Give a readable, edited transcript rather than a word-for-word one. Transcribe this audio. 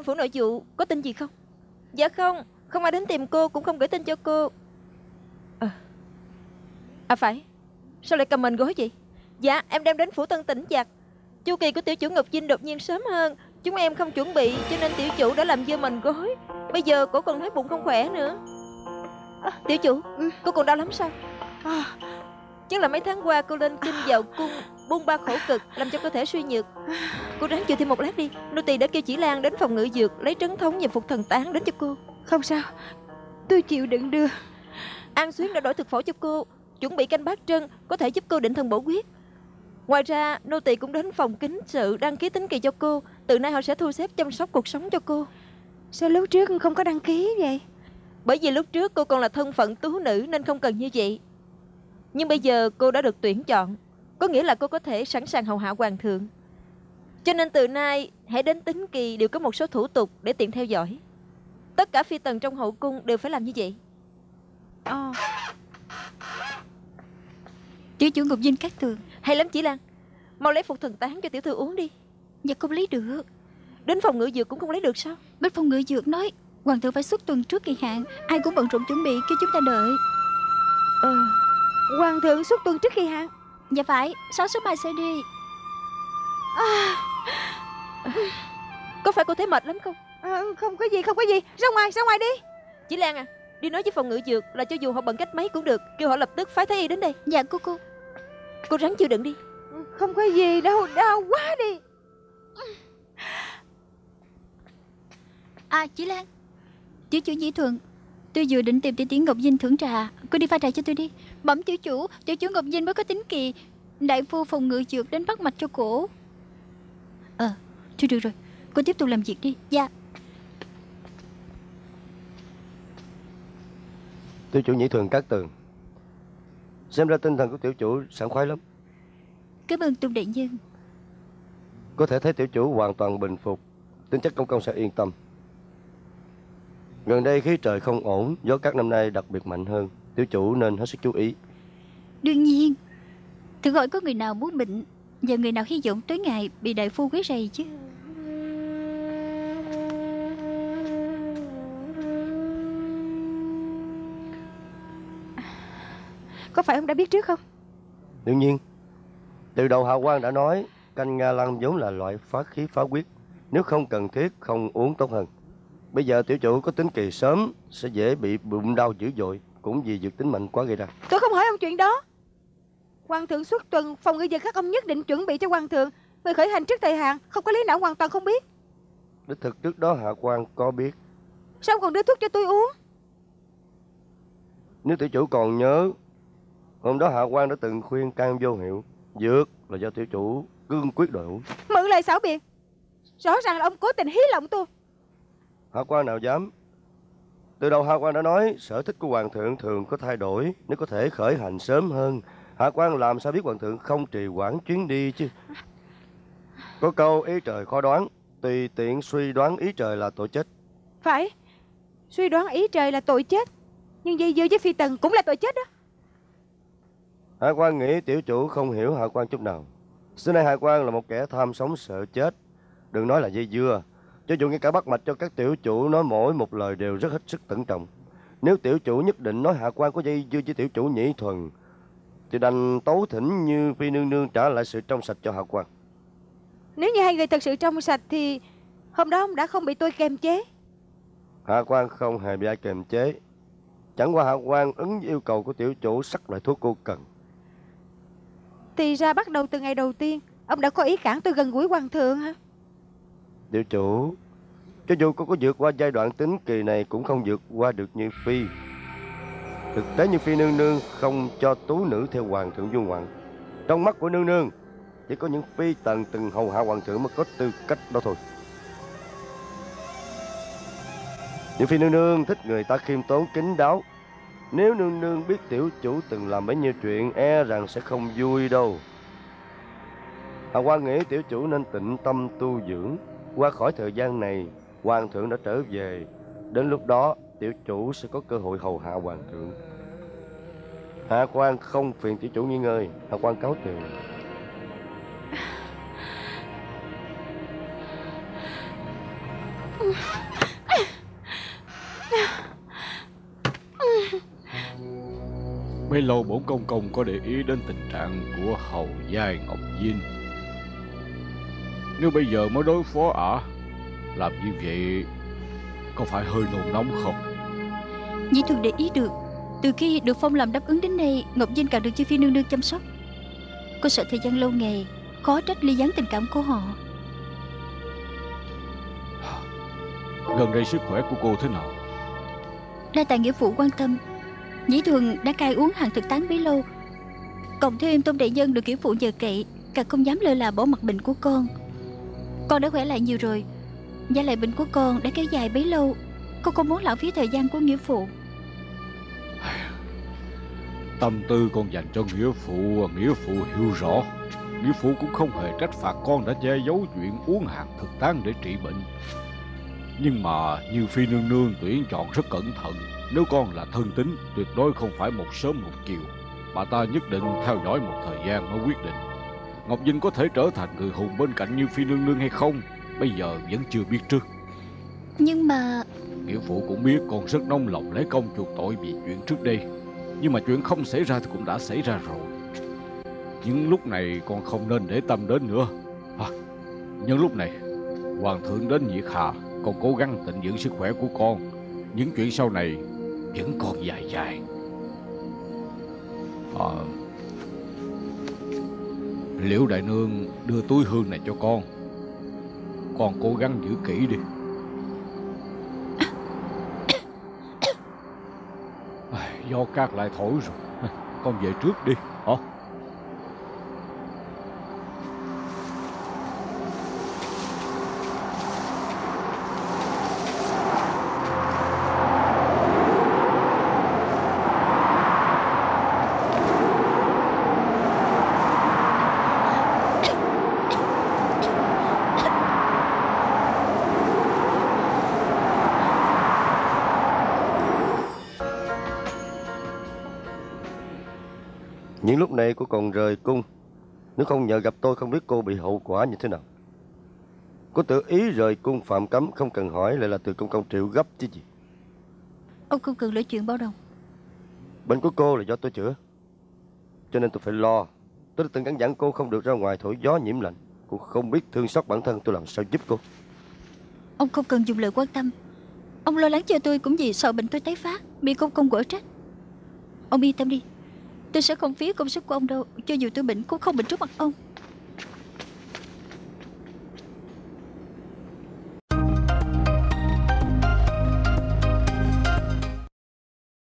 Lâm phủ nội vụ có tin gì không? Dạ không, không ai đến tìm cô, cũng không gửi tin cho cô. Phải, sao lại cầm mình gối vậy? Dạ, em đem đến phủ Tân Tĩnh Giặc. Chu kỳ của tiểu chủ Ngọc Vinh đột nhiên sớm hơn, chúng em không chuẩn bị, cho nên tiểu chủ đã làm dơ mình gối. Bây giờ cổ còn nói bụng không khỏe nữa. Tiểu chủ, cô còn đau lắm sao? Chắc là mấy tháng qua cô lên kinh vào cung bôn ba khổ cực, làm cho cơ thể suy nhược. Cô ráng chịu thêm một lát đi. Nô tỳ đã kêu Chỉ Lan đến phòng ngự dược lấy trấn thống và phục thần tán đến cho cô. Không sao, tôi chịu đựng đưa. An Xuyến đã đổi thực phổ cho cô, chuẩn bị canh bát trân, có thể giúp cô định thần bổ huyết. Ngoài ra, nô tỳ cũng đến phòng kính sự đăng ký tính kỳ cho cô. Từ nay họ sẽ thu xếp chăm sóc cuộc sống cho cô. Sao lúc trước không có đăng ký vậy? Bởi vì lúc trước cô còn là thân phận tú nữ nên không cần như vậy. Nhưng bây giờ cô đã được tuyển chọn, có nghĩa là cô có thể sẵn sàng hầu hạ hoàng thượng. Cho nên từ nay, hãy đến tính kỳ đều có một số thủ tục để tiện theo dõi. Tất cả phi tần trong hậu cung đều phải làm như vậy. Tiểu chủ Ngọc Vinh Cát Tường. Hay lắm Chỉ Lan, mau lấy phục thần tán cho tiểu thư uống đi. Dạ không lấy được. Đến phòng ngự dược cũng không lấy được sao? Bên phòng ngự dược nói hoàng thượng phải xuất tuần trước kỳ hạn, ai cũng bận rộn chuẩn bị, kêu chúng ta đợi. Hoàng thượng xuất tuần trước kỳ hạn? Dạ phải, sáng sớm mai sẽ đi. Có phải cô thấy mệt lắm không? Không có gì, không có gì. Ra ngoài đi. Chỉ Lan à, đi nói với phòng ngự dược là cho dù họ bận cách mấy cũng được, kêu họ lập tức phái thái y đến đây. Dạ cô ráng chịu đựng đi. Không có gì đâu, đau quá đi. Chỉ Lan, tiểu chủ Dĩ Thuận, tôi vừa định tìm tỷ Ngọc Vinh thưởng trà, cô đi pha trà cho tôi đi. Bẩm tiểu chủ Ngọc Vinh mới có tính kỳ, đại phu phòng ngự dược đến bắt mạch cho cổ. Thôi được rồi, cô tiếp tục làm việc đi. Dạ. Tiểu chủ Nhĩ Thuần Cát Tường, xem ra tinh thần của tiểu chủ sảng khoái lắm. Cảm ơn Tôn đại nhân. Có thể thấy tiểu chủ hoàn toàn bình phục, tin chắc công công sẽ yên tâm. Gần đây khí trời không ổn, gió cát năm nay đặc biệt mạnh hơn, tiểu chủ nên hết sức chú ý. Đương nhiên, thử hỏi có người nào muốn bệnh và người nào hy vọng tối ngày bị đại phu quấy rầy chứ. Có phải ông đã biết trước không? Đương nhiên, từ đầu Hạ Quan đã nói canh Nga Lăng vốn là loại phá khí phá huyết, nếu không cần thiết không uống tốt hơn. Bây giờ tiểu chủ có tính kỳ sớm, sẽ dễ bị bụng đau dữ dội, cũng vì dược tính mạnh quá gây ra. Tôi không hỏi ông chuyện đó. Hoàng thượng xuất tuần, phòng ngự dược các ông nhất định chuẩn bị cho hoàng thượng. Người khởi hành trước thời hạn, không có lý nào hoàn toàn không biết. Đích thực trước đó Hạ Quan có biết. Sao ông còn đưa thuốc cho tôi uống? Nếu tiểu chủ còn nhớ, hôm đó Hạ Quan đã từng khuyên can vô hiệu, dược là do tiểu chủ cương quyết đòi uống. Mượn lời xảo biện, rõ ràng là ông cố tình hí lộng tôi. Hạ Quan nào dám. Từ đầu Hạ Quan đã nói sở thích của hoàng thượng thường có thay đổi, nếu có thể khởi hành sớm hơn, Hạ Quan làm sao biết hoàng thượng không trì hoãn chuyến đi chứ. Có câu ý trời khó đoán, tùy tiện suy đoán ý trời là tội chết. Phải, suy đoán ý trời là tội chết, nhưng dây dưa với phi tần cũng là tội chết đó. Hạ Quan nghĩ tiểu chủ không hiểu Hạ Quan chút nào. Xưa nay Hạ Quan là một kẻ tham sống sợ chết, đừng nói là dây dưa. Cho dù ngay cả bắt mạch cho các tiểu chủ nói mỗi một lời đều rất hết sức cẩn trọng. Nếu tiểu chủ nhất định nói Hạ Quan có dây dưa với tiểu chủ Nhĩ Thuần, thì đành tấu thỉnh như phi nương nương trả lại sự trong sạch cho Hạ Quan. Nếu như hai người thật sự trong sạch thì hôm đó ông đã không bị tôi kềm chế. Hạ Quan không hề bị ai kềm chế, chẳng qua Hạ Quan ứng yêu cầu của tiểu chủ sắc loại thuốc cô cần. Thì ra bắt đầu từ ngày đầu tiên ông đã có ý cản tôi gần gũi hoàng thượng hả? Tiểu chủ, cho dù cô có vượt qua giai đoạn tính kỳ này cũng không vượt qua được Như Phi. Thực tế Như Phi nương nương không cho tú nữ theo hoàng thượng dung ngoạn. Trong mắt của nương nương, chỉ có những phi tần từng hầu hạ hoàng thượng mới có tư cách đó thôi. Như Phi nương nương thích người ta khiêm tốn kín đáo. Nếu nương nương biết tiểu chủ từng làm bấy nhiêu chuyện, e rằng sẽ không vui đâu. Hạ Quan nghĩ tiểu chủ nên tịnh tâm tu dưỡng. Qua khỏi thời gian này, hoàng thượng đã trở về. Đến lúc đó, tiểu chủ sẽ có cơ hội hầu hạ hoàng thượng. Hạ Quan không phiền tiểu chủ nghỉ ngơi. Hạ Quan cáo từ. Bấy lâu bổn công công có để ý đến tình trạng của hầu giai Ngọc Vinh. Nếu bây giờ mới đối phó ả, làm như vậy có phải hơi nôn nóng không? Dĩ Thuần để ý được, từ khi được phong làm đáp ứng đến nay, Ngọc Vinh càng được Chi Phi nương nương chăm sóc. Cô sợ thời gian lâu ngày khó trách ly gián tình cảm của họ. Gần đây sức khỏe của cô thế nào? Đa tạ nghĩa phụ quan tâm. Dĩ Thuần đã cai uống hàng thực tán bấy lâu, cộng thêm Tôn đại nhân được nghĩa phụ nhờ cậy, càng không dám lơ là bỏ mặt bệnh của con. Con đã khỏe lại nhiều rồi. Và lại bệnh của con đã kéo dài bấy lâu, con không muốn lãng phí thời gian của nghĩa phụ. Tâm tư con dành cho nghĩa phụ hiểu rõ. Nghĩa phụ cũng không hề trách phạt con đã che giấu chuyện uống hàng thực tán để trị bệnh. Nhưng mà Như Phi nương nương tuyển chọn rất cẩn thận. Nếu con là thân tín, tuyệt đối không phải một sớm một chiều. Bà ta nhất định theo dõi một thời gian mới quyết định. Ngọc Vinh có thể trở thành người hùng bên cạnh Như Phi nương nương hay không, bây giờ vẫn chưa biết trước. Nhưng mà Nghĩa phụ cũng biết con rất nông lòng lấy công chuộc tội vì chuyện trước đây. Nhưng mà chuyện không xảy ra thì cũng đã xảy ra rồi. Những lúc này con không nên để tâm đến nữa. Nhân lúc này Hoàng thượng đến Nhiệt Hà, con cố gắng tịnh dưỡng sức khỏe của con. Những chuyện sau này vẫn còn dài dài. Liễu đại nương đưa túi hương này cho con cố gắng giữ kỹ đi. Do cát lại thổi rồi, con về trước đi. Những lúc này cô còn rời cung. Nếu không nhờ gặp tôi không biết cô bị hậu quả như thế nào. Cô tự ý rời cung phạm cấm, không cần hỏi, lại là từ công công triệu gấp chứ gì. ông không cần nói chuyện bao đồng. Bệnh của cô là do tôi chữa, cho nên tôi phải lo. Tôi đã từng căn dặn cô không được ra ngoài thổi gió nhiễm lạnh. Cô không biết thương xót bản thân, tôi làm sao giúp cô. Ông không cần dùng lời quan tâm. Ông lo lắng cho tôi cũng vì sợ bệnh tôi tái phát, bị công công quở trách. Ông yên tâm đi, tôi sẽ không phí công sức của ông đâu. Cho dù tôi bệnh cũng không bệnh trước mặt ông.